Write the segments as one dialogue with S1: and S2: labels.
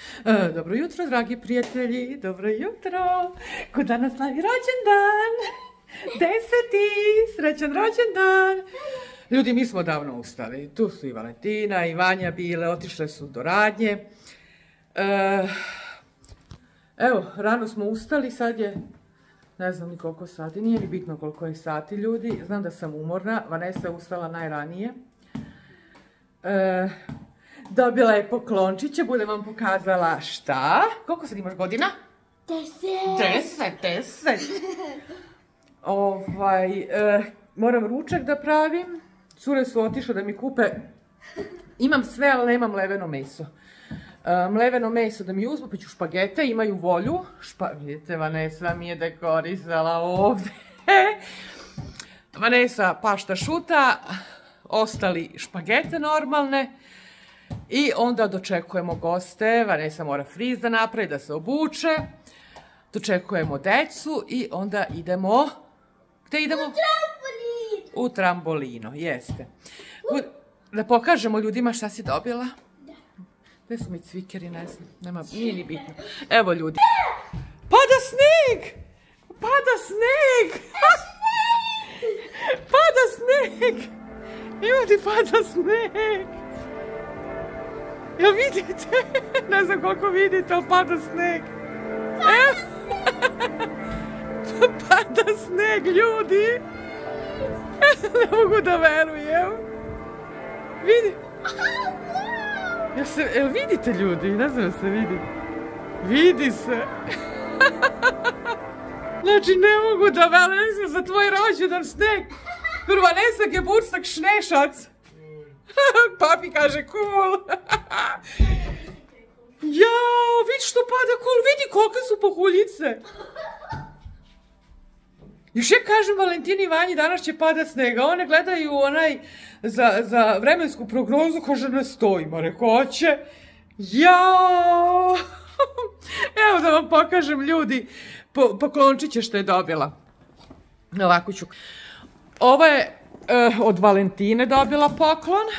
S1: Dobro jutro, dragi prijatelji, dobro jutro. Ko danas slavi rođendan? 10. Srećan rođendan. Ljudi, mi smo davno ustali. Tu su i Valentina i Vanja bile, otišle su do radnje. Evo, rano smo ustali, sad je, ne znam ni koliko sati, nije ni bitno koliko je sati, ljudi. Znam da sam umorna, Vanessa je ustala najranije. Dobila je poklončiće, budem vam pokazala šta. Koliko sad imaš godina? 10. Moram ručak da pravim. Cure su otišle da mi kupe. Imam sve, ali nemam mleveno meso. Mleveno meso da mi uzmu, pa ću špagete, imaju volju. Vidite, Vanessa mi je dekorisala ovdje. Vanessa pašta šuta, ostali špagete normalne. I onda dočekujemo goste, Vanessa mora friz da napravi, da se obuče. Dočekujemo decu i onda idemo... Gde idemo?
S2: U trambolin!
S1: U trambolino, jeste. Da pokažemo ljudima šta si dobila?
S2: Da.
S1: Gde su mi cvikeri, ne znam, nije ni bitno. Evo ljudi. Pada sneg! Pada sneg! Pada sneg! Ljudi, pada sneg! Jel vidite? Ne znam koliko vidite, ali pada sneg. Pada sneg, ljudi. Ne mogu da verujem. Vidi. Jel vidite, ljudi? Ne znam da se vidi. Vidi se. Znači, ne mogu da verujem za tvoj rođendan sneg. Vanessa Geburtstag Schnee-Schatz. Papi kaže cool. Jao, vidi što pada cool, vidi kolike su pohuljice. Još ja kažem Valentini i Vanji, danas će padat snega. One gledaju onaj za vremensku prognozu, kaže ne stojimo, reko hoće. Jao. Evo da vam pokažem, ljudi, poklončiće što je dobila. Ovako ću. Ovo je od Valentine dobila poklon.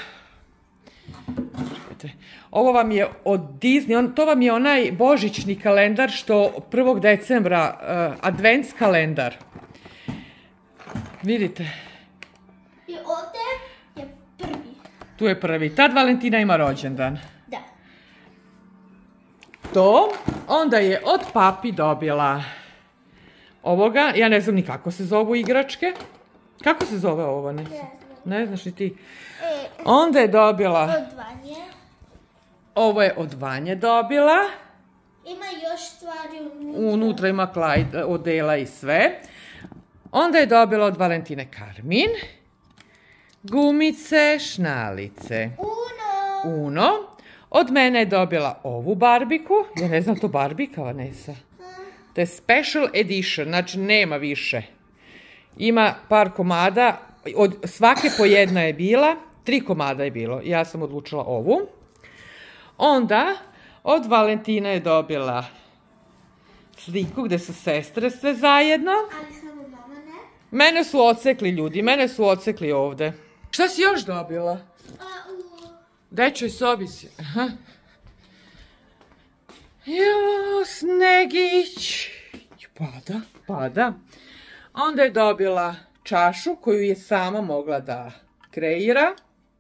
S1: Ovo vam je od Disney, to vam je onaj božićni kalendar što 1. decembra, advents kalendar. Vidite?
S2: I ovdje je prvi.
S1: Tu je prvi. Tad Valentina ima rođendan.
S2: Da.
S1: To. Onda je od papi dobila ovoga. Ja ne znam ni kako se zovu igračke. Kako se zove ovo? Ne znam. Ne znaš ni ti. Onda je dobila...
S2: Od Vanje.
S1: Ovo je od Vanje dobila.
S2: Ima još stvari unutra.
S1: Unutra ima odela i sve. Onda je dobila od Valentine Karmin. Gumice, šnalice. Uno. Od mene je dobila ovu barbiku. Ja ne znam to barbika, Vanessa. To je special edition, znači nema više. Ima par komada, od svake po jedna je bila, 3 komada je bilo, ja sam odlučila ovu. Onda, od Valentina je dobila sliku gde su sestre sve zajedno.
S2: Ali samo mama ne.
S1: Mene su odsekli, ljudi, mene su odsekli ovde. Šta si još dobila?
S2: U
S1: Dečoj sobi si. Aha. Jo, snegić. Pada. Onda je dobila čašu koju je sama mogla da kreira.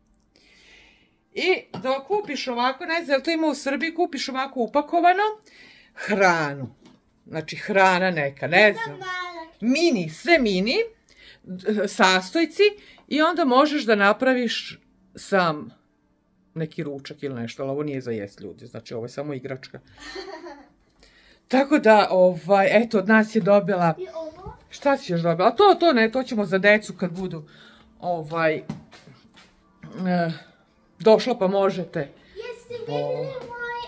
S1: I da kupiš ovako, ne znam, jel to ima u Srbiji, kupiš ovako upakovano hranu. Znači hrana neka, ne znam. Mini, sve mini, sastojci i onda možeš da napraviš sam neki ručak ili nešto, ali ovo nije za jest, ljudi, znači ovo je samo igračka. Tako da, eto, od nas je dobila...
S2: I ovo?
S1: Šta si još dobila? To ne, to ćemo za decu kad budu, došla pa možete.
S2: Jeste vidjeli moj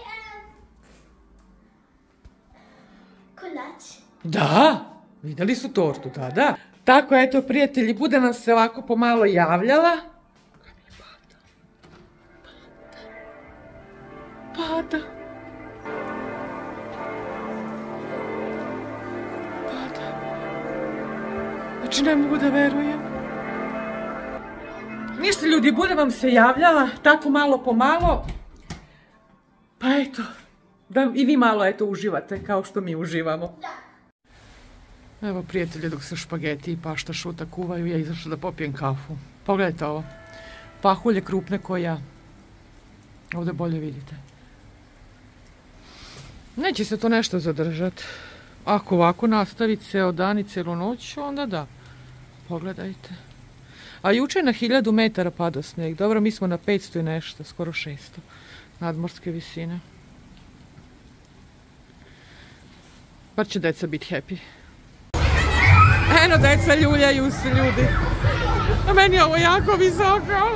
S2: kolač?
S1: Da, vidjeli su tortu, da. Tako, eto, prijatelji, bude nam se ovako pomalo javljala. Pada. Znači, ne mogu da verujem. Ništa, ljudi, bude vam se javljala, tako malo po malo. Pa eto, Da i vi malo eto uživate kao što mi uživamo. Evo prijatelji, dok se špageti i pašta šuta kuvaju, ja izašla da popijem kafu. Pogledajte ovo. Pahulje krupne ko ja. Ovdje bolje vidite. Neće se to nešto zadržati. Ako ovako nastavi ceo dan i celu noć, onda da. Pogledajte. A juče je na 1000 metara padao snijeg. Dobro, mi smo na 500 i nešto, skoro 600. Nadmorske visine. Bar će deca biti happy. Eno, deca ljuljaju se, ljudi. A meni je ovo jako visoko.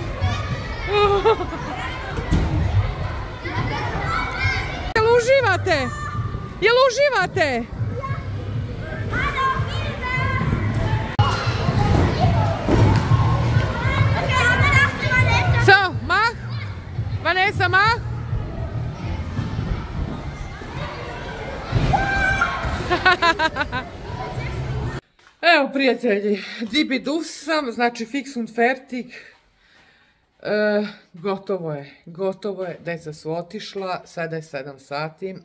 S1: Jel uživate? Jel uživate? So, mach. Vanessa, mach. Evo prijatelji, dibidus sam, znači fix und fertig. Gotovo je, deca su otišla, sada je 7 sati.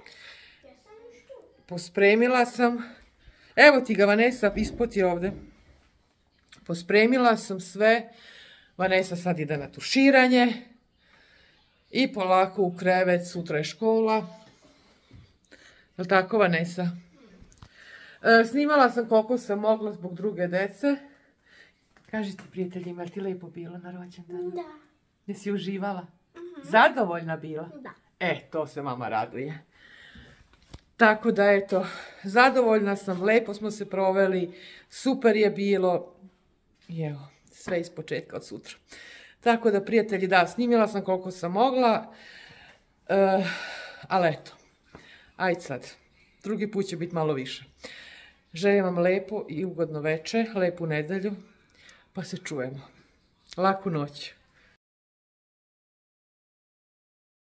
S1: Pospremila sam, evo ti ga Vanessa, ispod je ovdje. Pospremila sam sve, Vanessa sad ide na tuširanje i polako u krevet, sutra je škola. Jel' tako Vanessa? Snimala sam koliko sam mogla zbog druge dece. Kažite prijateljima, je li ti lepo bilo na rođendanu?
S2: Da.
S1: Jesi uživala? Zadovoljna bila?
S2: Da.
S1: To se mama raduje. Tako da eto, zadovoljna sam, lepo smo se proveli, super je bilo. I evo, sve iz početka od sutra. Tako da prijatelji, da, snimila sam koliko sam mogla. Ali eto, ajde sad, drugi put će biti malo više. Želim vam lepo i ugodno večer, lepu nedjelju, pa se čujemo. Laku noć.